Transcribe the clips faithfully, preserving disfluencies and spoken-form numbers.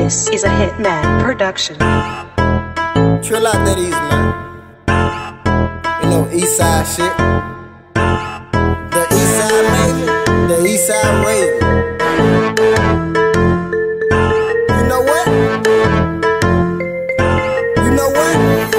This is a Hitman production. Trill out that east, man. You know, east side shit. The east side baby, the east side raven. You know what? You know what?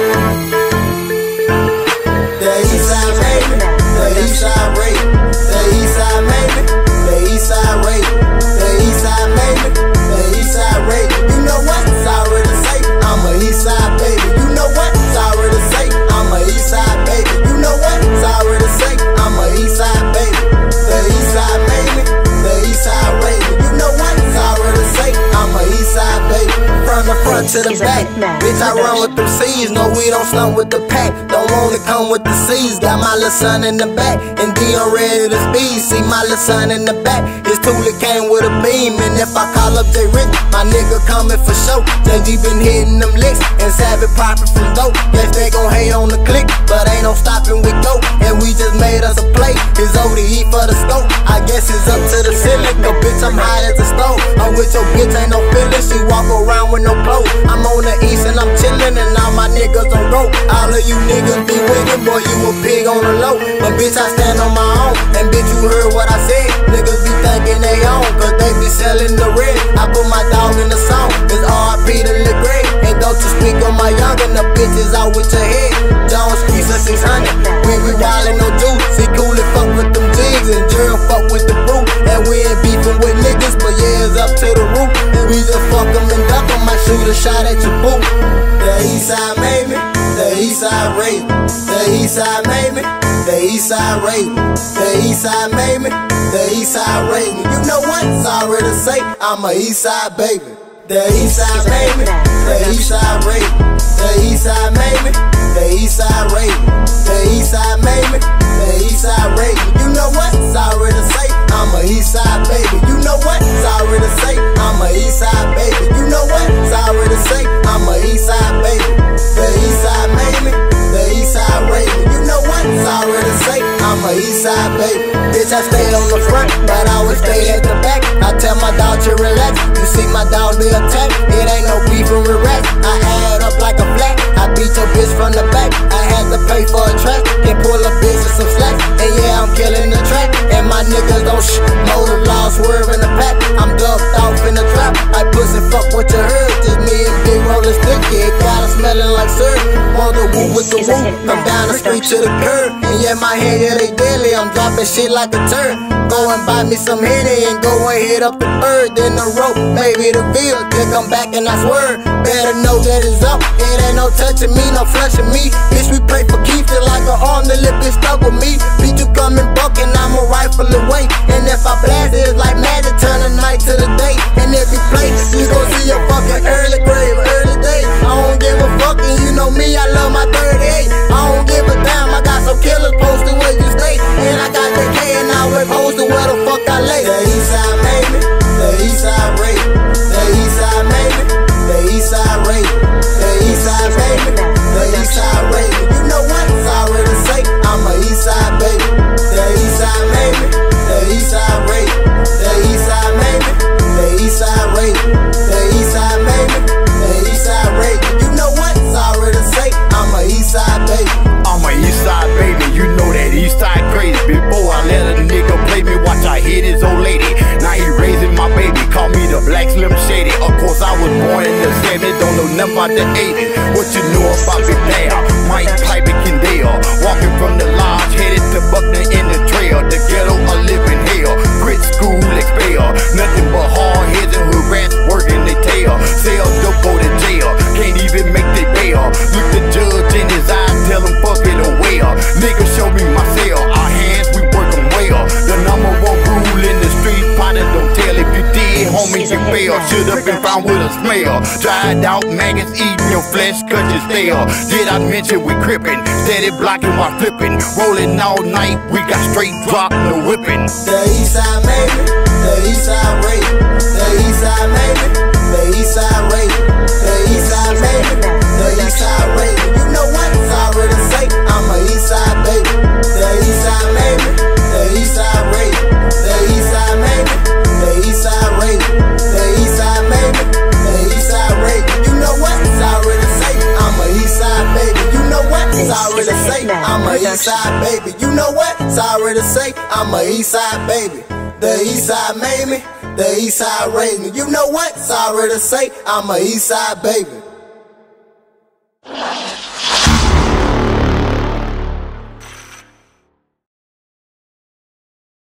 The east side baby, the east side raven. The east side baby, the east side raven. The east side baby, the east side raven. You know what? Sorry to say, I'm a east side baby. You know what? Sorry to say, I'm a east side baby. You know what? Sorry to say, I'm a east side baby. The east side baby, the east side raven. You know what? Sorry to say, I'm a east side baby. From the front to the back, bitch, I run with them C's. No, we don't slump with the pack. Don't wanna come with the C's. Got my little son in the back, and D I'm ready to speed. See my little son in the back. His toolie came with a beam, and if I call up J Rich, my nigga coming for show. J G been hitting them licks, and Savage popping from dope. Guess they gon' hate on the click, but ain't no stopping with go. And we just made us a play. His O D E for the scope. I guess it's up to the ceiling. No bitch, I'm hot as a stove. I'm with your bitch, ain't no feeling. She walk around with no clothes. I'm on the east and I'm chillin', and all my niggas on rope. All of you niggas be winning, boy, you a pig on the low. But bitch, I stand on my own, and bitch, you heard what I said. Niggas be thinking they own, cause they be selling the red. I put my dog in the song, it's R I P to Lil Greg. And don't you speak on my youngin', the bitches out with your head. Jones Streets of six hundred, we be wildin' no juice. See cool and fuck with them jigs, and Jerry fuck with the brute. And we ain't beefing with niggas, but yeah, it's up to the roof. And we just fuck them and duck them, I shoot a shot at your boot. The east side made me, the east side raven. The east side made me, the east side raven. The east side made me, the east side raven. You know what? Sorry to say, I'm a east side baby. The east side made me, the east side raven. The east side made me, the east side raven. The east side made me, the east side raven. You know what? Sorry to say, I'm a east side baby. You know what? Sorry to say, I'm a east side baby. You know what? Sorry to say, I'm a east side baby. The east side made me, the east side raven. You know what? Sorry to say, I'm a east side baby. Bitch, I stay on the front, but I always stay at the back. I tell my dog to relax. You see my dog be attacked. It ain't no beefing with rats. I add up like a flat. I beat your bitch from the back. I had to pay for a track. Then pull a bitch with some slacks. And yeah, I'm killing the track. And my niggas don't sh. Motor law swerve in the pack. I'm ducked off in the trap. I pussy fuck what you heard. Just me and Big Rollin' Sticky. It got it smelling like syrup. Want the woo with the woo. From down the street to the curb. And yeah, my hand, yeah, they deadly. I'm dropping shit like a turd. Go and buy me some Henny and go and hit up the bird. Then the rope, maybe the bill. Then come back and I swear, better know that it's up. It ain't no touching me, no flushing me. Bitch, we pray for Keith, feel like an arm, the lip is stuck with me. Bitch, you coming bucking, I'm a rifle away. And if I blast it, it's like magic, turn the night to the day. And if you play, you gon' see your fucking early grave, early day. I don't give a fuck, and you know me, I love my thirty-eight. I don't give a damn, I got some killers posted where you stay. And I got the K and I wear posted where the fuck I lay. The east side made me, the east side raven. The east side made me, the east side raven. The east side made me, the east side raven. You know what? Sorry to say, I'm a east side baby. The east side made me, the east side raven. The east side made me, the east side raven. The east side made me, the east side raven. You know what? Sorry to say, I'm a east side baby. I'm a east side baby, you know that east side crazy. Before I let a nigga play me, watch I hit his old lady. Now he raising my baby, call me the Black Slim Shady. Of course I was born in the seventies, don't know nothing about the eighties. What you know about me there? Mike Pipe and Kendale, walking from the lodge, headed to Buckner in the trail. The ghetto a living hell, grit school expel. Nothing but hard heads and hood rats working their tail. Sell dope, go to jail, can't even make their bail. Look the judge in his eyes, tell him fuck it away. Nigga show me my cell, our hands we working well. The number one rule in the street, Potter don't tell if you did, homie you fail. Should've been found with a smell. Dried out maggots eating your flesh cause you stale. Did I mention we crippin', steady blocking while flipping. Rolling all night, we got straight drop, no whipping. The east side made me, the east side raven. The east side made me, the east side raven. The east side made me, the east side raven. You know what? Sorry to say, I'm a east side baby. The east side made me, the east side raven. The east side made me, the east side raven. The east side made me, the east a east side baby. You know what? Sorry to say, I'm a east side baby. The east side made me, the east side raised me. You know what? Sorry to say, I'm a east side baby.